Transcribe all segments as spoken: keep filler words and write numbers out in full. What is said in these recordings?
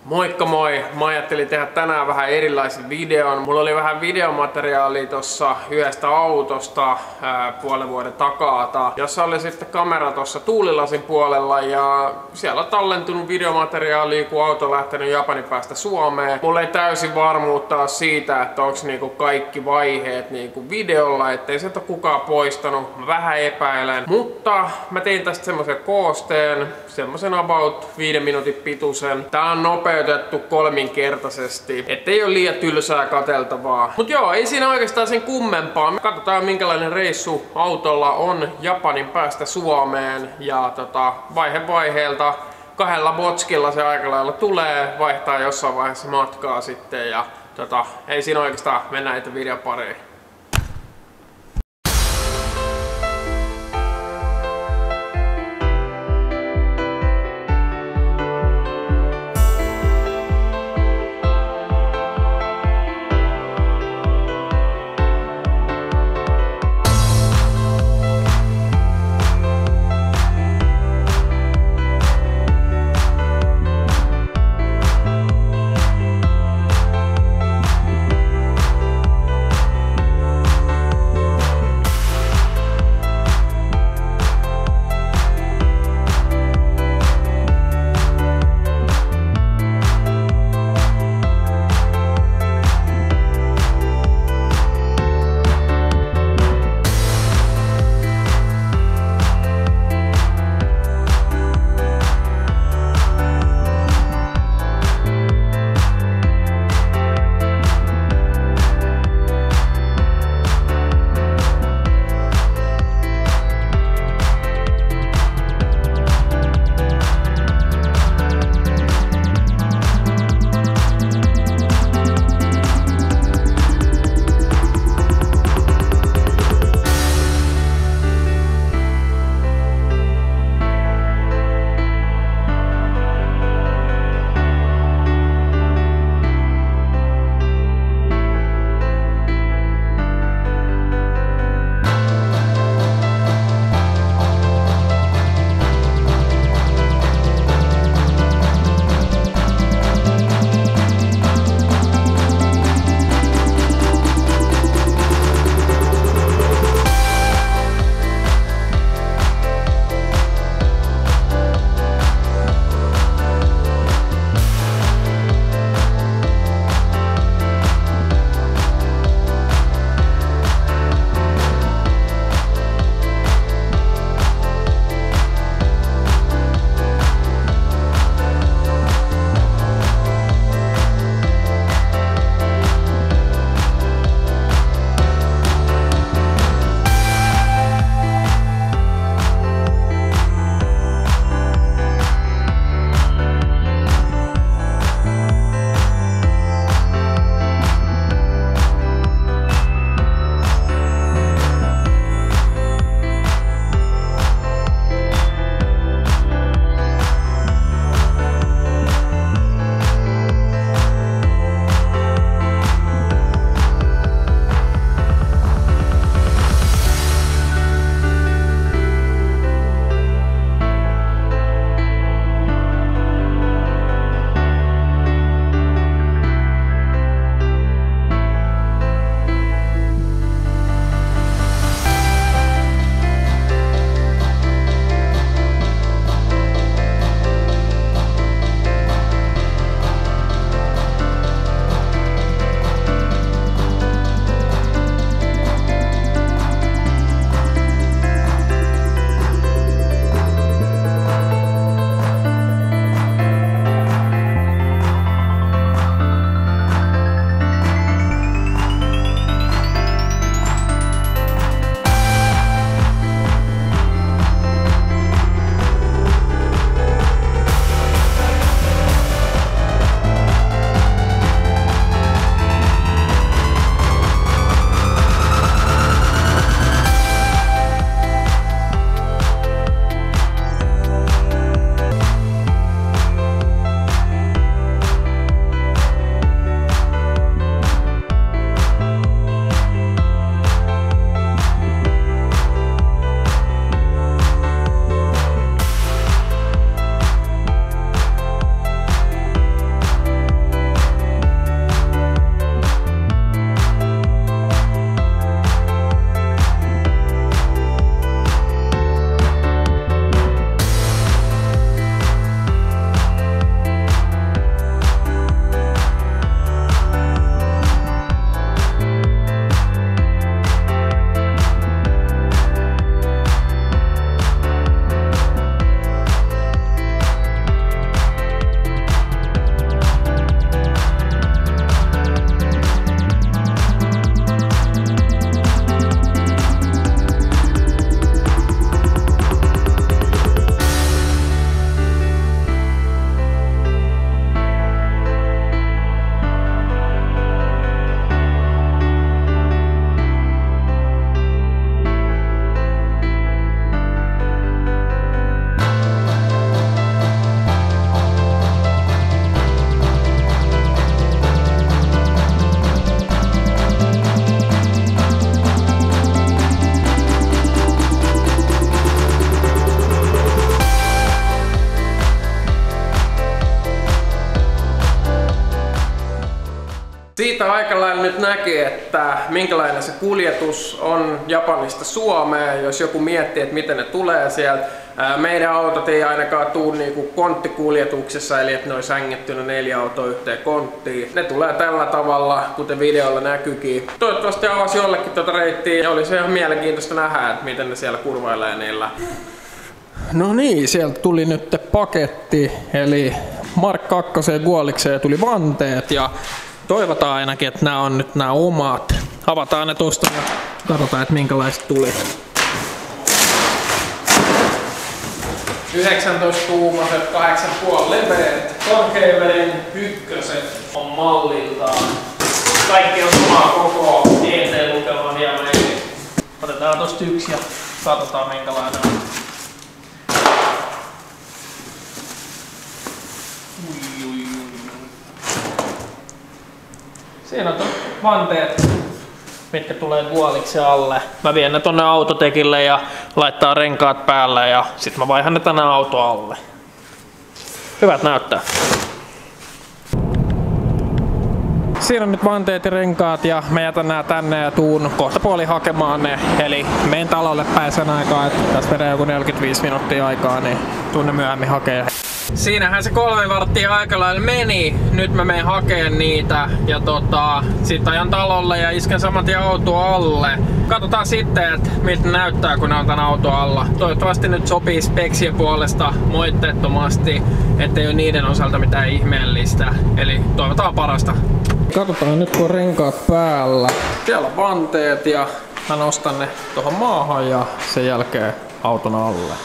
Moikka moi! Mä ajattelin tehdä tänään vähän erilaisen videon. Mulla oli vähän videomateriaalia tossa yhdestä autosta ää, puolen vuoden takaa, jossa oli sitten kamera tossa tuulilasin puolella ja siellä on tallentunut videomateriaalia, kun auto on lähtenyt Japanin päästä Suomeen. Mulla ei täysin varmuutta siitä, että onks niinku kaikki vaiheet niinku videolla, ettei sieltä ole kukaan poistanut. Mä vähän epäilen, mutta mä tein tästä semmosen koosteen, semmosen about viiden minuutin pituisen. Tää on nopeutettu kolminkertaisesti, ettei ole liian tylsää katseltavaa. Mut joo, ei siinä oikeastaan sen kummempaa. Katsotaan minkälainen reissu autolla on Japanin päästä Suomeen ja tota, vaihe vaiheelta kahdella botskilla se aika lailla tulee, vaihtaa jossain vaiheessa matkaa sitten ja tota, ei siinä oikeastaan mennä itse videon pariin. Siitä aika lailla nyt näkee, että minkälainen se kuljetus on Japanista Suomeen, jos joku miettii, että miten ne tulee sieltä. Meidän autot ei ainakaan tule niinku konttikuljetuksessa, eli että ne olisi hängettynä neljä autoa yhteen konttiin. Ne tulee tällä tavalla, kuten videolla näkyykin. Toivottavasti avasi jollekin tuota reittiä ja olisi ihan mielenkiintoista nähdä, että miten ne siellä kurvailee niillä. No niin, sieltä tuli nyt paketti, eli Mark kaksi Guolikseen tuli vanteet ja toivotaan ainakin, että nämä on nyt nämä omat. Avataan ne tosta ja katsotaan, että minkälaiset tuli. yhdeksäntoista tuumaiset, kahdeksan pilkku viisi leveät, korkeaveden ykköset on malliltaan. Kaikki on samaa koko E T-lukelman ja meille. Otetaan tosta yksi ja katsotaan minkälainen on. Ui, ui, ui. Siinä on vanteet, mitkä tulee Guoliksen alle. Mä vien ne tonne autotekille ja laittaa renkaat päälle ja sit mä vaihan ne tänne auto alle. Hyvät näyttää. Siinä on nyt vanteet ja renkaat ja mä jätän nää tänne ja tuun kohta puoli hakemaan ne. Eli menen talolle päin sen aikaa, että tässä menee joku neljäkymmentäviisi minuuttia aikaa, niin tuun ne myöhemmin hakee. Siinähän se kolme varttia aika lailla meni. Nyt mä menen hakeen niitä ja tota, sit ajan talolle ja isken saman tien auto alle. Katsotaan sitten, että miltä näyttää kun ne on tän auto alla. Toivottavasti nyt sopii speksien puolesta moitteettomasti, ettei ole niiden osalta mitään ihmeellistä. Eli toivotaan parasta. Katsotaan nyt kun on renkaat päällä. Siellä on vanteet ja mä nostan ne tuohon maahan ja sen jälkeen auton alle.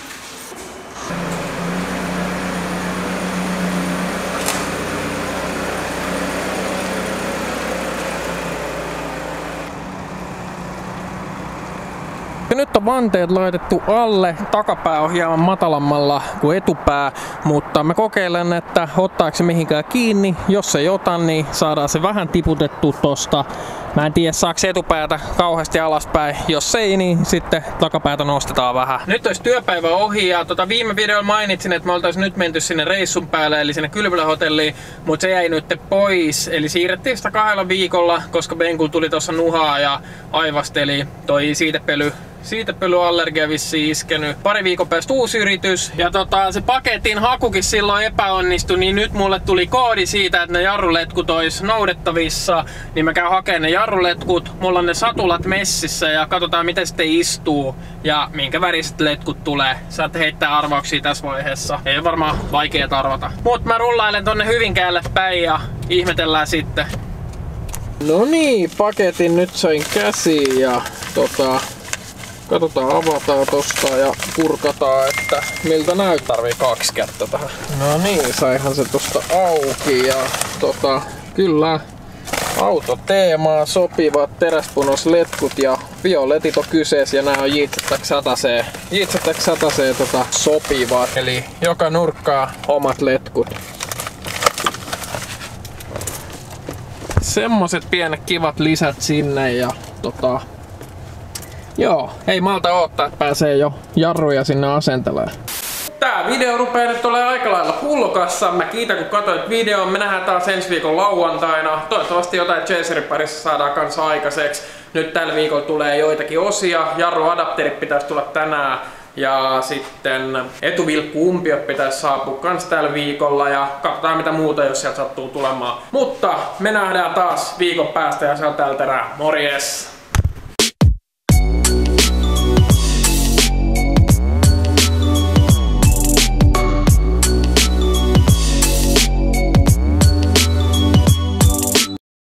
Ja nyt on vanteet laitettu alle, takapää on hieman matalammalla kuin etupää, mutta mä kokeilen, että ottaako se mihinkään kiinni. Jos ei ota, niin saadaan se vähän tiputettu tosta. Mä en tiedä saako etupäätä kauheasti alaspäin. Jos ei, niin sitten takapäätä nostetaan vähän. Nyt olisi työpäivä ohi ja tota viime videolla mainitsin, että me oltaisiin nyt menty sinne reissun päälle, eli sinne Kylpylä-hotelliin, mutta se jäi nyt pois. Eli siirrettiin sitä kahdella viikolla, koska Benkul tuli tuossa nuhaa ja aivasteli toi siitepöly. Siitepölyallergia vissiin iskenyt. Pari viikon päästä uusi yritys. Ja tota, se paketin hakukin silloin epäonnistui, niin nyt mulle tuli koodi siitä, että ne jarruletkut olisi noudettavissa. Niin mä käyn hakemaan ne jarruletkut. Mulla on ne satulat messissä ja katsotaan miten sitten istuu. Ja minkä väriset letkut tulee. Saatte heittää arvauksia tässä vaiheessa. Ei ole varmaan vaikea arvata. Mut mä rullailen tonne Hyvinkäälle päin ja ihmetellään sitten. No niin, paketin nyt sain käsiin ja tota... Katsotaan, avataan tosta ja purkataan, että miltä näyttää. Tarvii kaksi kättä tähän. No niin, saihan se tosta auki ja tota, kyllä autoteemaa sopivat teräspunosletkut ja violetit on kyseessä ja nää on J Z X sata C. J Z X sata C tota, sopivat, eli joka nurkkaa omat letkut. Semmoset pienet kivat lisät sinne ja tota... Joo, ei malta odottaa, että pääsee jo jarruja sinne asentelemaan. Tää video rupeaa nyt olemaan aika lailla pullokassa. Mä kiitän kun katsoit videon. Me nähdään taas ensi viikon lauantaina. Toivottavasti jotain Chaserin parissa saadaan kanssa aikaiseksi. Nyt tällä viikolla tulee joitakin osia. Jarruadapterit pitäisi tulla tänään. Ja sitten etuvilkku-umpiot pitäisi saapua kans tällä viikolla ja katsotaan mitä muuta jos sieltä sattuu tulemaan. Mutta me nähdään taas viikon päästä ja se on tältä erää. Morjes!